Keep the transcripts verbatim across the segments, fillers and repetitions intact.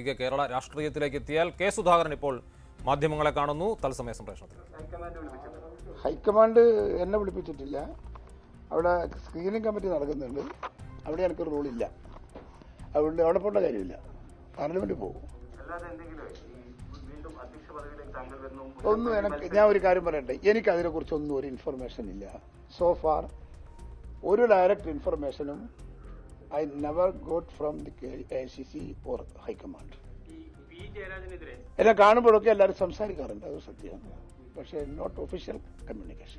കേരള രാഷ്ട്രീയത്തിലേക്ക് എത്തിയാൽ കെ സുധാകരൻ ഇപ്പോൾ മാധ്യമങ്ങളെ കാണുന്നു. തത്സമയ സംപ്രേഷണത്തിൽ ഹൈക്കമാൻഡ് എന്നെ വിളിപ്പിച്ചിട്ടില്ല. അവിടെ സ്ക്രീനിങ് കമ്മിറ്റി നടക്കുന്നുണ്ട്. അവിടെ എനിക്കൊരു റോളില്ല. അതുകൊണ്ട് അവിടെ പോകേണ്ട കാര്യമില്ല. പാർലമെന്റിൽ പോകും. ഒന്നും എനിക്ക് ഞാൻ ഒരു കാര്യം പറയട്ടെ, എനിക്ക് അതിനെക്കുറിച്ചൊന്നും ഒരു ഇൻഫർമേഷൻ ഇല്ല. സോ ഫാർ ഒരു ഡയറക്റ്റ് ഇൻഫർമേഷനും I never got from the A C C or high command. എന്നെ കാണുമ്പോഴൊക്കെ എല്ലാവരും സംസാരിക്കാറുണ്ട്, അത് സത്യമാണ്. പക്ഷേ നോട്ട് ഒഫീഷ്യൽ കമ്മ്യൂണിക്കേഷൻ.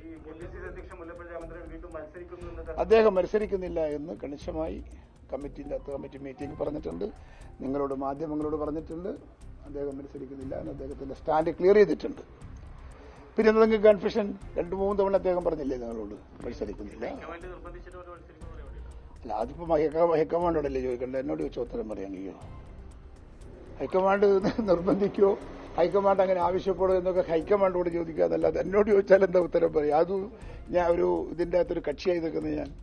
അദ്ദേഹം മത്സരിക്കുന്നില്ല എന്ന് കണിശമായി കമ്മിറ്റിന്റെ അകത്ത് കമ്മിറ്റി മീറ്റിംഗ് പറഞ്ഞിട്ടുണ്ട്. നിങ്ങളോട് മാധ്യമങ്ങളോട് പറഞ്ഞിട്ടുണ്ട്. അദ്ദേഹം മത്സരിക്കുന്നില്ല എന്ന് അദ്ദേഹത്തിന്റെ സ്റ്റാൻഡ് ക്ലിയർ ചെയ്തിട്ടുണ്ട്. പിന്നെ നിങ്ങൾക്ക് കൺഫ്യൂഷൻ രണ്ടു മൂന്ന് തവണ അദ്ദേഹം പറഞ്ഞില്ലേ നിങ്ങളോട് മത്സരിക്കുന്നില്ല? അല്ല, അതിപ്പോ ഹൈക്കമാൻഡോടല്ലേ ചോദിക്കണ്ട, എന്നോട് ചോദിച്ച ഉത്തരം പറയാൻ കഴിയോ? ഹൈക്കമാൻഡ് നിർബന്ധിക്കോ, ഹൈക്കമാൻഡ് അങ്ങനെ ആവശ്യപ്പെടോ എന്നൊക്കെ ഹൈക്കമാൻഡോട് ചോദിക്കുക എന്നല്ലാതെ എന്നോട് ചോദിച്ചാൽ എന്താ ഉത്തരം പറയും? അത് ഞാൻ ഒരു ഇതിന്റെ അകത്തൊരു കക്ഷിയായി നിൽക്കുന്നത് ഞാൻ.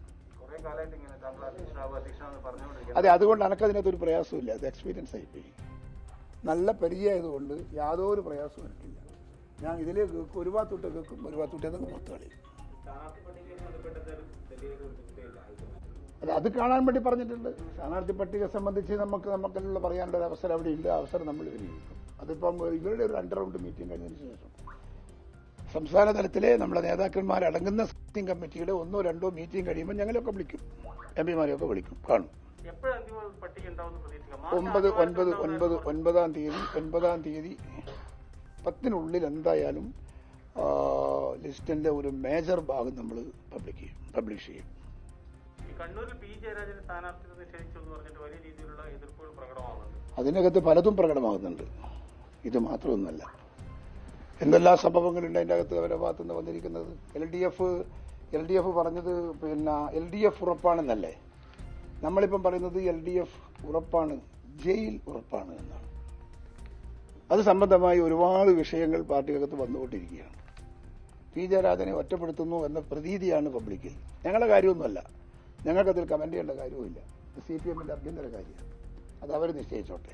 അതെ, അതുകൊണ്ട് എനിക്കതിനകത്തൊരു പ്രയാസമില്ല. അത് എക്സ്പീരിയൻസ് ആയിപ്പോയി. നല്ല പരിചയമായതുകൊണ്ട് യാതൊരു പ്രയാസവും എനിക്കില്ല. ഞാൻ ഇതിലേ കേൾക്കും, ഒരു ഭാഗത്തോട്ട് കേൾക്കും, ഒരു ഭാഗത്തോട്ട് അത് പുറത്ത് കളയും. അല്ല, അത് കാണാൻ വേണ്ടി പറഞ്ഞിട്ടുണ്ട്. സ്ഥാനാർത്ഥി പട്ടിക സംബന്ധിച്ച് നമുക്ക് നമുക്കെല്ലാം പറയാനുള്ള ഒരു അവസരം അവിടെ ഇല്ല. അവസരം നമ്മൾ വിനിയോഗിക്കും. അതിപ്പം ഇവരുടെ ഒരു രണ്ട് റൗണ്ട് മീറ്റിംഗ് കഴിഞ്ഞതിന് ശേഷം സംസ്ഥാന തലത്തിലെ നമ്മുടെ നേതാക്കന്മാരടങ്ങുന്ന സിറ്റിംഗ് കമ്മിറ്റിയുടെ ഒന്നോ രണ്ടോ മീറ്റിംഗ് കഴിയുമ്പോൾ ഞങ്ങളൊക്കെ വിളിക്കും, എം പിമാരെയൊക്കെ വിളിക്കും, കാണും. ഒമ്പത് ഒൻപത് ഒൻപത് ഒൻപതാം തീയതി ഒൻപതാം തീയതി പത്തിനുള്ളിൽ എന്തായാലും ലിസ്റ്റിന്റെ ഒരു മേജർ ഭാഗം നമ്മൾ പബ്ലിക് ചെയ്യും പബ്ലിഷ് ചെയ്യും. അതിനകത്ത് പലതും പ്രകടമാകുന്നുണ്ട്. ഇത് മാത്രമൊന്നുമല്ല, എന്തെല്ലാം സംഭവങ്ങളുണ്ട് അതിൻ്റെ അകത്ത് അവരുടെ ഭാഗത്തുനിന്ന് വന്നിരിക്കുന്നത്. L D F L D F പറഞ്ഞത് പിന്നെ എൽ ഡി എഫ് ഉറപ്പാണെന്നല്ലേ. നമ്മളിപ്പം പറയുന്നത് എൽ ഡി എഫ് ഉറപ്പാണ്, ജയിൽ ഉറപ്പാണ് എന്നാണ്. അത് സംബന്ധമായി ഒരുപാട് വിഷയങ്ങൾ പാർട്ടിക്കകത്ത് വന്നുകൊണ്ടിരിക്കുകയാണ്. പി ജയരാജനെ ഒറ്റപ്പെടുത്തുന്നു എന്ന പ്രതീതിയാണ് പബ്ലിക്കിൽ. ഞങ്ങളുടെ കാര്യമൊന്നുമല്ല, ഞങ്ങൾക്കതിൽ കമന്റ് ചെയ്യേണ്ട കാര്യവുമില്ല. സി പി എമ്മിന്റെ അഭ്യന്തര കാര്യമാണ്, അത് അവർ നിശ്ചയിച്ചോട്ടെ.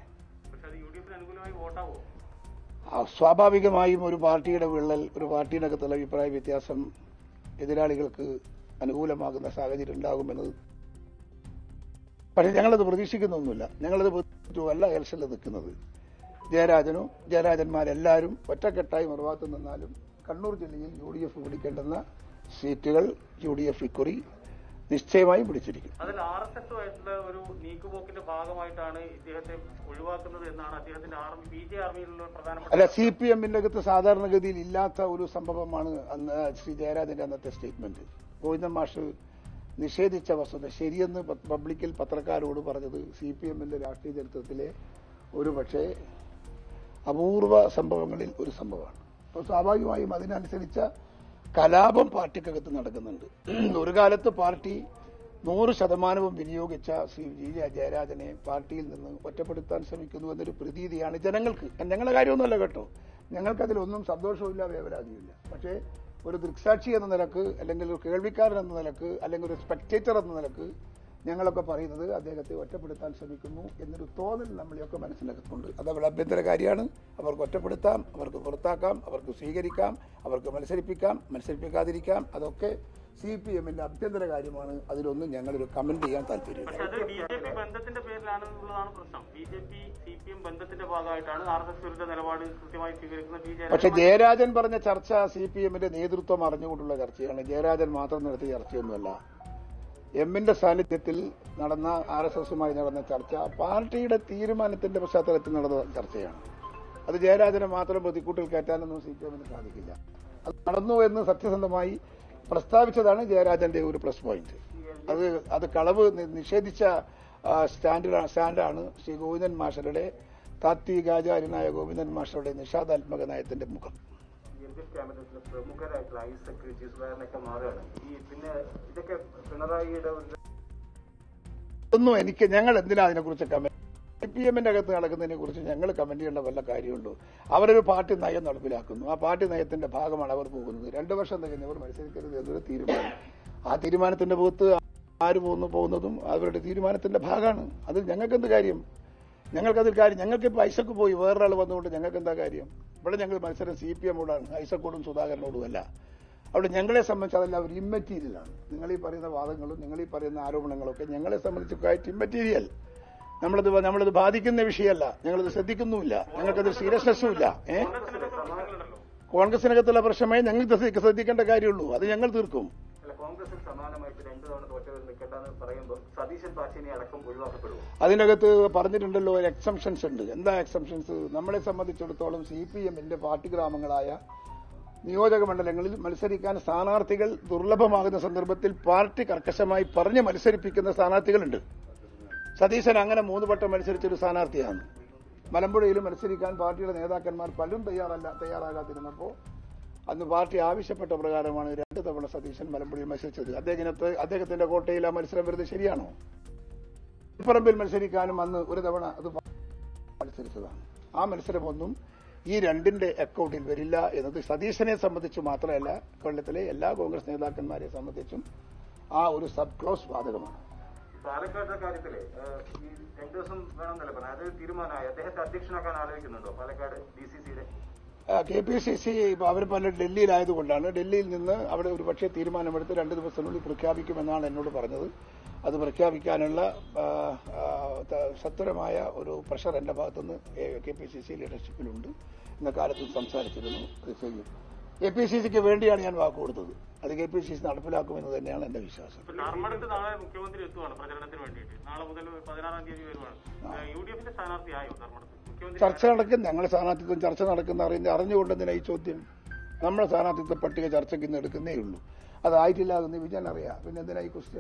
സ്വാഭാവികമായും ഒരു പാർട്ടിയുടെ വിള്ളൽ, ഒരു പാർട്ടിയുടെ അകത്തുള്ള അഭിപ്രായ വ്യത്യാസം എതിരാളികൾക്ക് അനുകൂലമാകുന്ന സാഹചര്യം ഉണ്ടാകുമെന്നത്. പക്ഷേ ഞങ്ങളത് പ്രതീക്ഷിക്കുന്നൊന്നുമില്ല. ഞങ്ങളത് അല്ല ഇലക്ഷനിൽ നിൽക്കുന്നത്. ജയരാജനോ ജയരാജന്മാരെല്ലാവരും ഒറ്റക്കെട്ടായി മറുഭാഗത്ത് നിന്നാലും കണ്ണൂർ ജില്ലയിൽ യു ഡി എഫ് പിടിക്കേണ്ടുന്ന സീറ്റുകൾ യു ഡി എഫ് ഇക്കുറി നിശ്ചയമായും പിടിച്ചിരിക്കും. അതിൽ ആർ എസ് എസ് ആയിട്ടുള്ള ഒരു നീക്കുപോക്കിന്റെ ഭാഗമായിട്ടാണ് ഇദ്ദേഹത്തെ ഒഴിവാക്കുന്നത് എന്നാണ് അദ്ദേഹത്തിന്റെ ബി ജെ ആർമിയിലുള്ള പ്രധാനപ്പെട്ട. അല്ല, സി പി എമ്മിന്റെ അകത്ത് സാധാരണഗതിയിൽ ഇല്ലാത്ത ഒരു സംഭവമാണ് അന്ന് ശ്രീ ജയരാജന്റെ അന്നത്തെ സ്റ്റേറ്റ്മെന്റ്. ഗോവിന്ദൻ മാഷ് നിഷേധിച്ച വസ്തുത ശരിയെന്ന് പബ്ലിക്കിൽ പത്രക്കാരോട് പറഞ്ഞത് സി പി എമ്മിന്റെ രാഷ്ട്രീയ ചരിത്രത്തിലെ ഒരു പക്ഷേ അപൂർവ സംഭവങ്ങളിൽ ഒരു സംഭവമാണ്. അപ്പോൾ സ്വാഭാവികമായും അതിനനുസരിച്ച കലാപം പാർട്ടിക്കകത്ത് നടക്കുന്നുണ്ട്. ഒരു കാലത്ത് പാർട്ടി നൂറ് ശതമാനവും വിനിയോഗിച്ച ശ്രീ ജി ജയരാജനെ പാർട്ടിയിൽ നിന്ന് ഒറ്റപ്പെടുത്താൻ ശ്രമിക്കുന്നു എന്നൊരു പ്രതീതിയാണ് ജനങ്ങൾക്ക്. ഞങ്ങളുടെ കാര്യമൊന്നുമല്ല കേട്ടോ, ഞങ്ങൾക്കതിലൊന്നും സന്തോഷവുമില്ല, വേവലാതിയുമില്ല. പക്ഷേ ഒരു ദൃക്സാക്ഷി എന്ന നിലക്ക്, അല്ലെങ്കിൽ ഒരു കേൾവിക്കാരൻ എന്ന നിലക്ക്, അല്ലെങ്കിൽ ഒരു സ്പെക്ടേറ്റർ എന്ന നിലക്ക് ഞങ്ങളൊക്കെ പറയുന്നത് അദ്ദേഹത്തെ ഒറ്റപ്പെടുത്താൻ ശ്രമിക്കുന്നു എന്നൊരു തോന്നൽ നമ്മളെയൊക്കെ മനസ്സിലാക്കുന്നുണ്ട്. അത് അവരുടെ അഭ്യന്തര കാര്യമാണ്. അവർക്ക് ഒറ്റപ്പെടുത്താം, അവർക്ക് പുറത്താക്കാം, അവർക്ക് സ്വീകരിക്കാം, അവർക്ക് മത്സരിപ്പിക്കാം, മത്സരിപ്പിക്കാതിരിക്കാം. അതൊക്കെ സി പി എമ്മിന്റെ അഭ്യന്തര കാര്യമാണ്. അതിലൊന്നും ഞങ്ങളൊരു കമന്റ് ചെയ്യാൻ താല്പര്യമില്ല. പക്ഷെ ജയരാജൻ പറഞ്ഞ ചർച്ച സി പി എമ്മിന്റെ നേതൃത്വം അറിഞ്ഞുകൊണ്ടുള്ള ചർച്ചയാണ്. ജയരാജൻ മാത്രം നടത്തിയ ചർച്ചയൊന്നുമല്ല. എമ്മിന്റെ സാന്നിധ്യത്തിൽ നടന്ന ആർ എസ് എസുമായി നടന്ന ചർച്ച പാർട്ടിയുടെ തീരുമാനത്തിന്റെ പശ്ചാത്തലത്തിൽ നടന്ന ചർച്ചയാണ്. അത് ജയരാജനെ മാത്രം പ്രതിക്കൂട്ടിൽ കയറ്റാനൊന്നും സി പി എമ്മിന് സാധിക്കില്ല. അത് നടന്നു എന്ന് സത്യസന്ധമായി പ്രസ്താവിച്ചതാണ് ജയരാജന്റെ ഒരു പ്ലസ് പോയിന്റ്. അത് അത് കളവ് നിഷേധിച്ച സ്റ്റാൻഡിലാണ് സ്റ്റാൻഡാണ് ശ്രീ ഗോവിന്ദൻ മാഷരുടെ താത്വികാചാര്യനായ ഗോവിന്ദൻ മാഷരുടെ നിഷാദാത്മക നയത്തിന്റെ മുഖം. പ്രമുഖരായിട്ടുള്ള ഐ സെക്രട്ടറി സുധാകരനൊക്കെ മാറുകയാണ്. ഈ പിന്നെ ഇതൊക്കെ പിണറായിയുടെ ഒന്നും എനിക്ക് ഞങ്ങൾ എന്തിനാ അതിനെക്കുറിച്ച് കമന്റ് സി പി എമ്മിന്റെ അകത്ത് നടക്കുന്നതിനെ കുറിച്ച് ഞങ്ങൾ കമന്റ് ചെയ്യേണ്ട വല്ല കാര്യമുണ്ടോ? അവരൊരു പാർട്ടി നയം നടപ്പിലാക്കുന്നു. ആ പാർട്ടി നയത്തിന്റെ ഭാഗമാണ് അവർ പോകുന്നത്. രണ്ടു വർഷം തികഞ്ഞവർ മത്സരിക്കരുത് എന്നൊരു തീരുമാനം. ആ തീരുമാനത്തിന്റെ പുറത്ത് ആര് പോകുന്നു പോകുന്നതും അവരുടെ തീരുമാനത്തിന്റെ ഭാഗമാണ്. അതിൽ ഞങ്ങൾക്കെന്ത് കാര്യം? ഞങ്ങൾക്കതിൽ കാര്യം ഞങ്ങൾക്കിപ്പോൾ ഐസക്ക് പോയി വേറൊരാൾ വന്നുകൊണ്ട് ഞങ്ങൾക്ക് എന്താ കാര്യം? ഇവിടെ ഞങ്ങൾ മത്സരം സി പി എമ്മോടാണ്, ഐസക്കോടും സുധാകരനോടും അല്ല. അവിടെ ഞങ്ങളെ സംബന്ധിച്ച് അതെല്ലാം ഒരു ഇമ്മറ്റീരിയലാണ്. നിങ്ങൾ ഈ പറയുന്ന വാദങ്ങളും നിങ്ങൾ ഈ പറയുന്ന ആരോപണങ്ങളൊക്കെ ഞങ്ങളെ സംബന്ധിച്ച് ക്വൈറ്റ് ഇമ്മറ്റീരിയൽ. നമ്മളത് നമ്മളത് ബാധിക്കുന്ന വിഷയമല്ല, ഞങ്ങളത് ശ്രദ്ധിക്കുന്നുമില്ല, ഞങ്ങൾക്കത് സീരിയസ്നെസ്സും ഇല്ല. ഏഹ് കോൺഗ്രസിനകത്തുള്ള പ്രശ്നമായി ഞങ്ങൾക്ക് ശ്രദ്ധിക്കേണ്ട കാര്യമുള്ളൂ, അത് ഞങ്ങൾ തീർക്കും. അതിനകത്ത് പറഞ്ഞിട്ടുണ്ടല്ലോ എക്സംഷൻസ് ഉണ്ട്. എന്താ എക്സംഷൻസ്? നമ്മളെ സംബന്ധിച്ചിടത്തോളം സി പി എമ്മിന്റെ പാർട്ടി ഗ്രാമങ്ങളായ നിയോജക മണ്ഡലങ്ങളിൽ മത്സരിക്കാൻ സ്ഥാനാർത്ഥികൾ ദുർലഭമാകുന്ന സന്ദർഭത്തിൽ പാർട്ടി കർക്കശമായി പറഞ്ഞ് മത്സരിപ്പിക്കുന്ന സ്ഥാനാർത്ഥികളുണ്ട്. സതീശൻ അങ്ങനെ മൂന്ന് വട്ടം മത്സരിച്ചൊരു സ്ഥാനാർത്ഥിയാണ്. മലമ്പുഴയിലും മത്സരിക്കാൻ പാർട്ടിയുടെ നേതാക്കന്മാർ പലരും തയ്യാറല്ല തയ്യാറാകാതിരുന്നപ്പോൾ അന്ന് പാർട്ടി ആവശ്യപ്പെട്ട പ്രകാരമാണ് രണ്ട് തവണ സതീശൻ മലമ്പുഴയിൽ മത്സരിച്ചത്. അദ്ദേഹത്തെ അദ്ദേഹത്തിന്റെ കോട്ടയിൽ ആ മത്സരം വെറുതെ ശരിയാണോ? പറമ്പിൽ മത്സരിക്കാനും അന്ന് ഒരു തവണ അത് മത്സരിച്ചതാണ്. ആ മത്സരമൊന്നും ഈ രണ്ടിന്റെ അക്കൗണ്ടിൽ വരില്ല എന്നത് സതീശനെ സംബന്ധിച്ച് മാത്രമല്ല കൊല്ലത്തിലെ എല്ലാ കോൺഗ്രസ് നേതാക്കന്മാരെ സംബന്ധിച്ചും ആ ഒരു സബ് ക്ലോസ് ബാധകമാണ്. പാലക്കാട്ടെ കാര്യത്തില് ഈ രണ്ടു ദിവസം വേണമെന്നല്ല പറഞ്ഞത്, അത് തീരുമാനമായി. അദ്ദേഹത്തെ അധ്യക്ഷനാക്കാൻ ആലോചിക്കുന്നുണ്ടോ പാലക്കാട് ഡി സി സിയുടെ? കെ പി സി സി അവർ പല ഡൽഹിയിലായതുകൊണ്ടാണ്. ഡൽഹിയിൽ നിന്ന് അവിടെ ഒരു പക്ഷേ തീരുമാനമെടുത്ത് രണ്ട് ദിവസത്തിനുള്ളിൽ പ്രഖ്യാപിക്കുമെന്നാണ് എന്നോട് പറഞ്ഞത്. അത് പ്രഖ്യാപിക്കാനുള്ള സത്വരമായ ഒരു പ്രഷർ എന്റെ ഭാഗത്തുനിന്ന് കെ പി സി സി ലീഡർഷിപ്പിലുണ്ട്. ഇന്ന കാലത്തും സംസാരിച്ചിരുന്നു, അത് ചെയ്യും. കെ പി സി സിക്ക് വേണ്ടിയാണ് ഞാൻ വാക്ക് കൊടുത്തത്. അത് കെ പി സി സി നടപ്പിലാക്കുമെന്ന് തന്നെയാണ് എന്റെ വിശ്വാസം. നാളെ മുഖ്യമന്ത്രി എത്തുവാണ് പ്രചരണത്തിന് വേണ്ടിയിട്ട്. നാളെ മുതൽ പതിനാറാം തീയതി വരുവാണ്. യു ഡി എഫിന്റെ സ്ഥാനാർത്ഥിയായോ ധർമ്മടത്ത്? ചർച്ച നടക്കും. ഞങ്ങളുടെ സ്ഥാനാർത്ഥിത്വം ചർച്ച നടക്കുന്ന അറിയുന്ന അറിഞ്ഞുകൊണ്ടെന്തിനാ ഈ ചോദ്യം? നമ്മുടെ സ്ഥാനാർത്ഥിത്വ പട്ടിക ചർച്ചയ്ക്ക് ഇന്ന് എടുക്കുന്നേ ഉള്ളൂ. അതായിട്ടില്ല എന്ന് വിജയൻ അറിയാം. പിന്നെ എന്തിനാ ഈ ക്വസ്റ്റ്യൻ?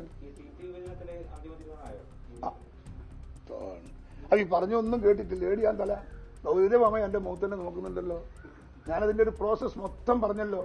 അത് ഈ പറഞ്ഞൊന്നും കേട്ടിട്ടില്ല. ഏടിയാൻ തല ഗൗരവമായി എന്റെ മുഖത്തന്നെ നോക്കുന്നുണ്ടല്ലോ. ഞാനതിന്റെ ഒരു പ്രോസസ് മൊത്തം പറഞ്ഞല്ലോ.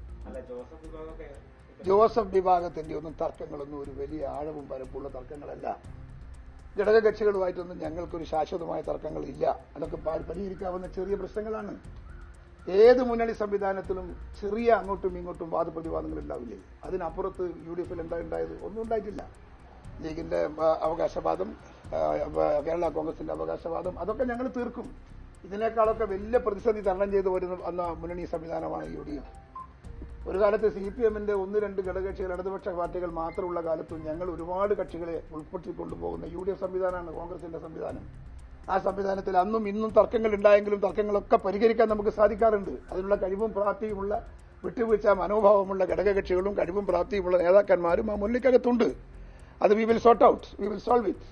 ജോസഫ് വിഭാഗത്തിന്റെ ഒന്നും തർക്കങ്ങളൊന്നും ഒരു വലിയ ആഴവും പരപ്പുള്ള തർക്കങ്ങളല്ല. ഘടകകക്ഷികളുമായിട്ടൊന്നും ഞങ്ങൾക്കൊരു ശാശ്വതമായ തർക്കങ്ങളില്ല. അതൊക്കെ പരിഹരിക്കാവുന്ന ചെറിയ പ്രശ്നങ്ങളാണ്. ഏത് മുന്നണി സംവിധാനത്തിലും ചെറിയ അങ്ങോട്ടും ഇങ്ങോട്ടും വാദപ്രതിവാദങ്ങൾ ഉണ്ടാവില്ലേ? അതിനപ്പുറത്ത് യു ഡി എഫിൽ എന്താ ഉണ്ടായത്? ഒന്നും ഉണ്ടായിട്ടില്ല. ലീഗിന്റെ അവകാശവാദം, കേരള കോൺഗ്രസിന്റെ അവകാശവാദം, അതൊക്കെ ഞങ്ങൾ തീർക്കും. ഇതിനേക്കാളൊക്കെ വലിയ പ്രതിസന്ധി തരണം ചെയ്തു വരുന്ന അന്ന മുന്നണി സംവിധാനമാണ് യു ഡി എഫ്. ഒരു കാലത്ത് സി പി എമ്മിന്റെ ഒന്ന് രണ്ട് ഘടകകക്ഷികൾ ഇടതുപക്ഷ പാർട്ടികൾ മാത്രമുള്ള കാലത്തും ഞങ്ങൾ ഒരുപാട് കക്ഷികളെ ഉൾപ്പെടുത്തിക്കൊണ്ടുപോകുന്ന യു ഡി എഫ് സംവിധാനമാണ് കോൺഗ്രസിന്റെ സംവിധാനം. ആ സംവിധാനത്തിൽ അന്നും ഇന്നും തർക്കങ്ങൾ ഉണ്ടായെങ്കിലും തർക്കങ്ങളൊക്കെ പരിഹരിക്കാൻ നമുക്ക് സാധിക്കാറുണ്ട്. അതിനുള്ള കഴിവും പ്രാപ്തിയുമുള്ള വിട്ടുവീഴ്ച മനോഭാവമുള്ള ഘടകകക്ഷികളും കഴിവും പ്രാപ്തിയുമുള്ള നേതാക്കന്മാരും ആ മുന്നിക്കകത്തുണ്ട്. അത് we will sort out, we will solve it.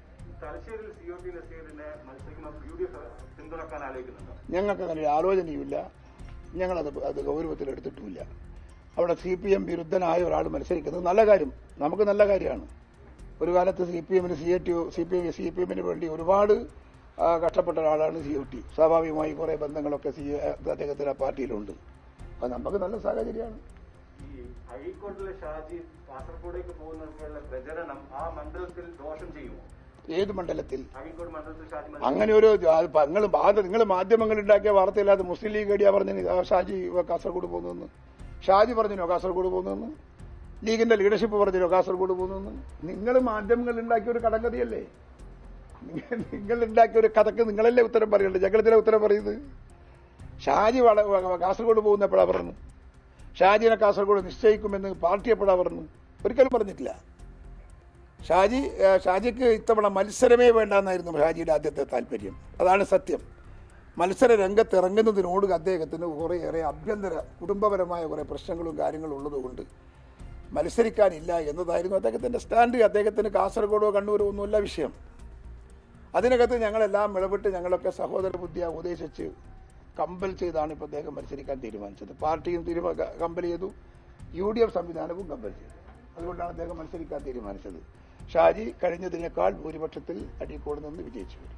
ഞങ്ങൾക്ക് അങ്ങനെ ഒരു ആലോചനയുമില്ല. ഞങ്ങളത് അത് ഗൗരവത്തിലെടുത്തിട്ടുമില്ല. അവിടെ സി പി എം വിരുദ്ധനായ ഒരാൾ മത്സരിക്കുന്നത് നല്ല കാര്യം, നമുക്ക് നല്ല കാര്യമാണ്. ഒരു കാലത്ത് സി പി എമ്മിന് C A T C P M C P എമ്മിന് വേണ്ടി ഒരുപാട് കഷ്ടപ്പെട്ട ഒരാളാണ് സി ഒ ടി. സ്വാഭാവികമായി കുറെ ബന്ധങ്ങളൊക്കെ സി അദ്ദേഹത്തിന്റെ പാർട്ടിയിലുണ്ട്. അത് നമുക്ക് നല്ല സാഹചര്യമാണ്. ഹൈക്കോടതിയിലെ ഷാജി കാസർഗോഡേക്ക് പോകുന്നതിനുള്ള പ്രചരണം ആ മണ്ഡലത്തിൽ ദോഷം ചെയ്യുമോ? ഏത് മണ്ഡലത്തിൽ? ഹൈക്കോടതി മണ്ഡലത്തിൽ ഷാജി അങ്ങനെ ഒരു നിങ്ങൾ നിങ്ങൾ മാധ്യമങ്ങൾ ഉണ്ടാക്കിയ വാർത്തയില്ലാതെ മുസ്ലിം ലീഗ് ഐഡിയ പറഞ്ഞു ഷാജി കാസർഗോഡ് പോകുന്നതെന്ന്. ഷാജി പറഞ്ഞോ കാസർഗോഡ് പോകുന്നതെന്ന്? ലീഗിന്റെ ലീഡർഷിപ്പ് പറഞ്ഞോ കാസർഗോഡ് പോകുന്നതെന്ന്? നിങ്ങൾ മാധ്യമങ്ങൾ ഉണ്ടാക്കിയ ഒരു കടങ്കഥയല്ലേ? നിങ്ങൾ ഉണ്ടാക്കിയ ഒരു കഥക്ക് നിങ്ങളല്ലേ ഉത്തരം പറയണ്ടേ? ഞങ്ങളെന്തിനാ ഉത്തരം പറയുന്നത്? ഷാജി കാസർഗോഡ് പോകുന്ന എപ്പോഴാ പറഞ്ഞു? ഷാജിനെ കാസർഗോഡ് നിശ്ചയിക്കുമെന്ന് പാർട്ടി എപ്പോഴാ പറഞ്ഞു? ഒരിക്കലും പറഞ്ഞിട്ടില്ല. ഷാജി ഷാജിക്ക് ഇത്തവണ മത്സരമേ വേണ്ടെന്നായിരുന്നു ഷാജിയുടെ ആദ്യത്തെ താല്പര്യം. അതാണ് സത്യം. മത്സര രംഗത്ത് ഇറങ്ങുന്നതിനോട് അദ്ദേഹത്തിന് കുറേയേറെ ആഭ്യന്തര കുടുംബപരമായ കുറേ പ്രശ്നങ്ങളും കാര്യങ്ങളും ഉള്ളതുകൊണ്ട് മത്സരിക്കാനില്ല എന്നതായിരുന്നു അദ്ദേഹത്തിന്റെ സ്റ്റാൻഡ്. അദ്ദേഹത്തിന് കാസർഗോഡോ കണ്ണൂരോ ഒന്നുമല്ല വിഷയം. അതിനകത്ത് ഞങ്ങളെല്ലാം ഇടപെട്ട് ഞങ്ങളൊക്കെ സഹോദര ബുദ്ധിയെ ഉപദേശിച്ച് കമ്പൽ ചെയ്താണ് ഇപ്പോൾ അദ്ദേഹം മത്സരിക്കാൻ തീരുമാനിച്ചത്. പാർട്ടിയും തീരുമാന കമ്പൽ ചെയ്തു, യു ഡി എഫ് സംവിധാനവും കമ്പൽ ചെയ്തു. അതുകൊണ്ടാണ് അദ്ദേഹം മത്സരിക്കാൻ തീരുമാനിച്ചത്. ഷാജി കഴിഞ്ഞതിനേക്കാൾ ഭൂരിപക്ഷത്തിൽ അഴീക്കോട് നിന്ന് വിജയിച്ചു വരും.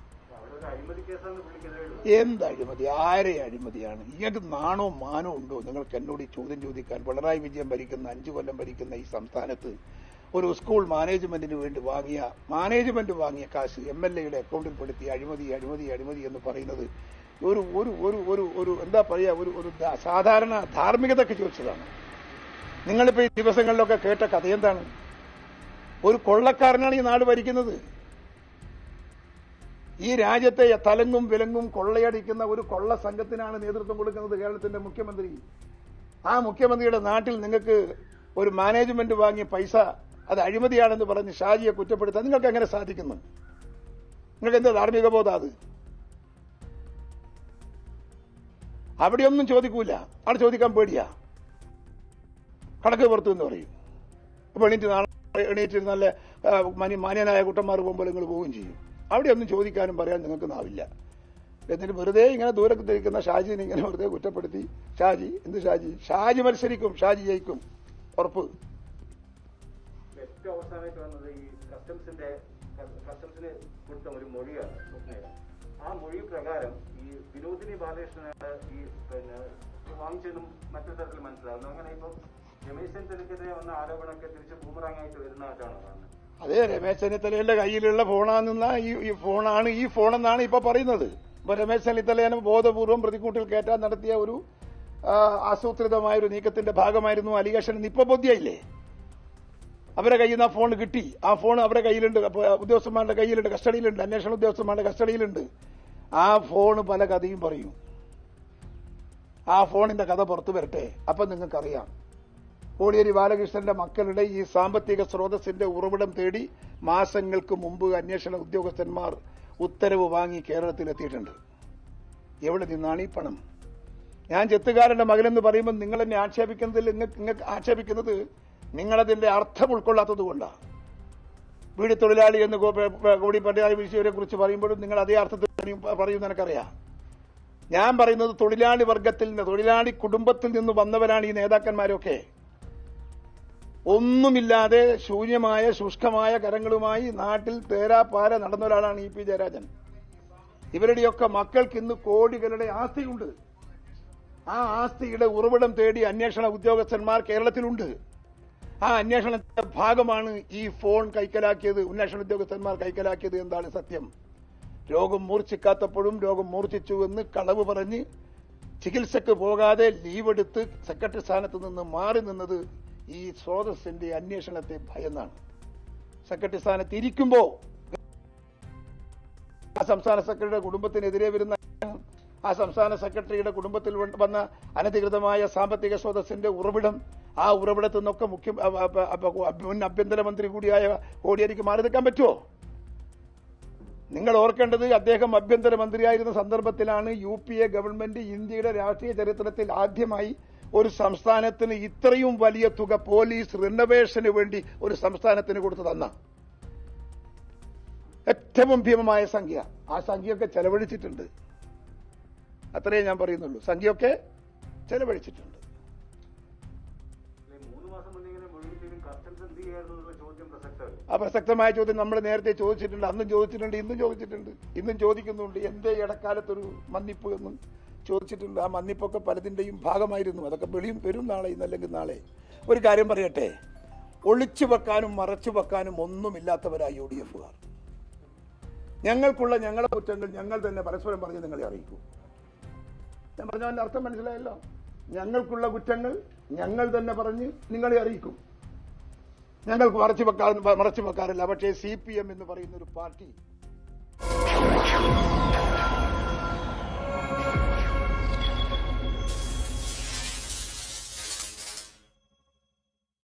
എന്ത് അഴിമതി? ആരെ അഴിമതിയാണ്? ഇങ്ങോട്ട് നാണോ മാനോ ഉണ്ടോ നിങ്ങൾക്ക് എന്നോട് ഈ ചോദ്യം ചോദിക്കാൻ? പിണറായി വിജയൻ ഭരിക്കുന്ന അഞ്ചു കൊല്ലം ഭരിക്കുന്ന ഈ സംസ്ഥാനത്ത് ഒരു സ്കൂൾ മാനേജ്മെന്റിന് വേണ്ടി വാങ്ങിയ മാനേജ്മെന്റ് വാങ്ങിയ കാശ് എം എൽ എയുടെ അക്കൗണ്ടിൽ പെടുത്തി അഴിമതി അഴിമതി അഴിമതി എന്ന് പറയുന്നത് ഒരു ഒരു ഒരു ഒരു ഒരു എന്താ പറയാ ഒരു ഒരു സാധാരണ ധാർമ്മികതയ്ക്ക് ചോദിച്ചതാണ്. നിങ്ങളിപ്പോ ഈ ദിവസങ്ങളിലൊക്കെ കേട്ട കഥയെന്താണ്? ഒരു കൊള്ളക്കാരനാണ് ഈ നാട് ഭരിക്കുന്നത്. ഈ രാജ്യത്തെ തലങ്ങും വിലങ്ങും കൊള്ളയടിക്കുന്ന ഒരു കൊള്ള സംഘത്തിനാണ് നേതൃത്വം കൊടുക്കുന്നത് കേരളത്തിന്റെ മുഖ്യമന്ത്രി. ആ മുഖ്യമന്ത്രിയുടെ നാട്ടിൽ നിങ്ങൾക്ക് ഒരു മാനേജ്മെന്റ് വാങ്ങിയ പൈസ അത് അഴിമതിയാണെന്ന് പറഞ്ഞ് ഷാജിയെ കുറ്റപ്പെടുത്താൻ നിങ്ങൾക്ക് എങ്ങനെ സാധിക്കുന്നു? നിങ്ങൾക്ക് എന്താ ധാർമ്മിക ബോധം? അത് അവിടെയൊന്നും ചോദിക്കൂല. അവിടെ ചോദിക്കാൻ പേടിയാ. കണക്ക് പുറത്തു എന്ന് പറയും. അപ്പൊ എണീറ്റ് നാളെ എണീറ്റ് നല്ല മാന്യനായ കുട്ടന്മാർ പോകുമ്പോൾ നിങ്ങൾ പോവുകയും ചെയ്യും. അവിടെയൊന്നും ചോദിക്കാനും പറയാൻ നിങ്ങൾക്ക് നാവില്ല. എന്നിട്ട് വെറുതെ ഇങ്ങനെ ദൂരത്ത് തിരിക്കുന്ന ഷാജിനെ ഇങ്ങനെ വെറുതെ കുറ്റപ്പെടുത്തി. ഷാജി എന്ത് ഷാജി? ഷാജി മത്സരിക്കും, ഷാജി ജയിക്കും, ഉറപ്പ്. ഏറ്റവും അവസാനമായിട്ട് വന്നത് ഈ കസ്റ്റംസിന്റെ കസ്റ്റംസിന് കൊടുത്ത ഒരു മൊഴിയാണ്. ആ മൊഴി പ്രകാരം ഈ വിനോദിനി ബാലകൃഷ്ണനാണ് ഈ പിന്നെ വാങ്ങിച്ചതും മറ്റൊരു തരത്തിൽ മനസ്സിലാകുന്നു. അങ്ങനെ ഇപ്പം രമേശ് ചെന്നിത്തലയ്ക്കെതിരെ വന്ന ആരോപണമൊക്കെ തിരിച്ച് ബൂമറാങ്ങായിട്ട് വരുന്നതായിട്ടാണ് കാണുന്നത്. അതെ, രമേശ് ചെന്നിത്തലയുടെ കയ്യിലുള്ള ഫോണാണെന്ന ഈ ഫോണാണ് ഈ ഫോണെന്നാണ് ഇപ്പൊ പറയുന്നത്. ഇപ്പൊ രമേശ് ചെന്നിത്തലയെ ബോധപൂർവം പ്രതിക്കൂട്ടിൽ കയറ്റാൻ നടത്തിയ ഒരു ആസൂത്രിതമായ ഒരു നീക്കത്തിന്റെ ഭാഗമായിരുന്നു അലിഗേഷൻ. ഇപ്പൊ ബോധ്യമില്ലേ? അവരെ കയ്യിൽ നിന്ന് ആ ഫോൺ കിട്ടി. ആ ഫോൺ അവരുടെ കയ്യിലുണ്ട്, ഉദ്യോഗസ്ഥന്മാരുടെ കയ്യിലുണ്ട്, കസ്റ്റഡിയിലുണ്ട്, അന്വേഷണ ഉദ്യോഗസ്ഥന്മാരുടെ കസ്റ്റഡിയിലുണ്ട്. ആ ഫോൺ പല കഥയും പറയും. ആ ഫോണിന്റെ കഥ പുറത്തു വരട്ടെ, അപ്പൊ നിങ്ങൾക്കറിയാം. കോടിയേരി ബാലകൃഷ്ണന്റെ മക്കളുടെ ഈ സാമ്പത്തിക സ്രോതസ്സിന്റെ ഉറവിടം തേടി മാസങ്ങൾക്ക് മുമ്പ് അന്വേഷണ ഉദ്യോഗസ്ഥന്മാർ ഉത്തരവ് വാങ്ങി കേരളത്തിലെത്തിയിട്ടുണ്ട്. എവിടെ നിന്നാണ് ഈ പണം? ഞാൻ ചെത്തുകാരന്റെ മകനെന്ന് പറയുമ്പോൾ നിങ്ങൾ എന്നെ ആക്ഷേപിക്കുന്നതിൽ നിങ്ങൾക്ക് ആക്ഷേപിക്കുന്നത് നിങ്ങളതിന്റെ അർത്ഥം ഉൾക്കൊള്ളാത്തത് കൊണ്ടാണ്. വീട് തൊഴിലാളി എന്ന് കോടി പണ്ടാരി വിഷയവരെ കുറിച്ച് പറയുമ്പോഴും നിങ്ങൾ അതേ അർത്ഥത്തിൽ പറയുമെന്ന് എനിക്കറിയാം. ഞാൻ പറയുന്നത് തൊഴിലാളി വർഗത്തിൽ നിന്ന്, തൊഴിലാളി കുടുംബത്തിൽ നിന്ന് വന്നവരാണ് ഈ നേതാക്കന്മാരൊക്കെ. ഒന്നുമില്ലാതെ ശൂന്യമായ ശുഷ്കമായ കരങ്ങളുമായി നാട്ടിൽ തേരാപ്പാര നടന്ന ഒരാളാണ് ഇ പി ജയരാജൻ. ഇവരുടെയൊക്കെ മക്കൾക്ക് ഇന്ന് കോടികളുടെ ആസ്തിയുണ്ട്. ആ ആസ്തിയുടെ ഉറവിടം തേടി അന്വേഷണ ഉദ്യോഗസ്ഥന്മാർ കേരളത്തിലുണ്ട്. ആ അന്വേഷണത്തിന്റെ ഭാഗമാണ് ഈ ഫോൺ കൈക്കലാക്കിയത്, അന്വേഷണ ഉദ്യോഗസ്ഥന്മാർ കൈക്കലാക്കിയത്. എന്താണ് സത്യം? രോഗം മൂർച്ഛിക്കാത്തപ്പോഴും രോഗം മൂർച്ഛിച്ചു എന്ന് കളവ് പറഞ്ഞ് ചികിത്സക്ക് പോകാതെ ലീവെടുത്ത് സെക്രട്ടറി സ്ഥാനത്ത് നിന്ന് മാറി നിന്നത് ഈ സ്രോതസ്സിന്റെ അന്വേഷണത്തെ ഭയന്നാണ്. സെക്രട്ടറി സ്ഥാനത്ത് ഇരിക്കുമ്പോ ആ സംസ്ഥാന സെക്രട്ടറിയുടെ കുടുംബത്തിനെതിരെ വരുന്ന ആ സംസ്ഥാന സെക്രട്ടറിയുടെ കുടുംബത്തിൽ വന്ന അനധികൃതമായ സാമ്പത്തിക സ്രോതസ്സിന്റെ ഉറവിടം, ആ ഉറവിടത്തിൽ നിന്നൊക്കെ മുഖ്യ മുൻ ആഭ്യന്തരമന്ത്രി കൂടിയായ കോടിയേരിക്ക് മാറി നിൽക്കാൻ പറ്റുമോ? നിങ്ങൾ ഓർക്കേണ്ടത്, അദ്ദേഹം ആഭ്യന്തരമന്ത്രിയായിരുന്ന സന്ദർഭത്തിലാണ് യു പി എ ഗവൺമെന്റ് ഇന്ത്യയുടെ രാഷ്ട്രീയ ചരിത്രത്തിൽ ആദ്യമായി ഒരു സംസ്ഥാനത്തിന് ഇത്രയും വലിയ തുക പോലീസ് റിനോവേഷന് വേണ്ടി ഒരു സംസ്ഥാനത്തിന് കൊടുത്തു തന്ന ഏറ്റവും ഭീമമായ സംഖ്യ. ആ സംഖ്യയൊക്കെ ചെലവഴിച്ചിട്ടുണ്ട്. അത്രയേ ഞാൻ പറയുന്നുള്ളൂ. സംഖ്യയൊക്കെ ചെലവഴിച്ചിട്ടുണ്ട്. ആ പ്രസക്തമായ ചോദ്യം നമ്മൾ നേരത്തെ ചോദിച്ചിട്ടുണ്ട്, അന്നും ചോദിച്ചിട്ടുണ്ട്, ഇന്നും ചോദിച്ചിട്ടുണ്ട്, ഇന്നും ചോദിക്കുന്നുണ്ട്. എന്തേ ഇടക്കാലത്തൊരു മന്നിപ്പ് എന്നും ചോദിച്ചിട്ടുണ്ട്. ആ മന്നിപ്പൊക്കെ പലതിന്റെയും ഭാഗമായിരുന്നു. അതൊക്കെ വെളിയും വരും നാളെ, ഇന്നല്ലെങ്കിൽ നാളെ. ഒരു കാര്യം പറയട്ടെ, ഒളിച്ചു വെക്കാനും മറച്ചു വെക്കാനും ഒന്നുമില്ലാത്തവരായി യു ഡി എഫുകാർ. ഞങ്ങൾക്കുള്ള ഞങ്ങളുടെ കുറ്റങ്ങൾ ഞങ്ങൾ തന്നെ പരസ്പരം പറഞ്ഞ് നിങ്ങളെ അറിയിക്കൂ. ഞാൻ പറഞ്ഞതിന്റെ അർത്ഥം മനസ്സിലായല്ലോ. ഞങ്ങൾക്കുള്ള കുറ്റങ്ങൾ ഞങ്ങൾ തന്നെ പറഞ്ഞ് നിങ്ങളെ അറിയിക്കും. ഞങ്ങൾക്ക് മറച്ചു വെക്കാ മറച്ചു വെക്കാറില്ല. പക്ഷേ സി പി എം എന്ന് പറയുന്ന ഒരു പാർട്ടി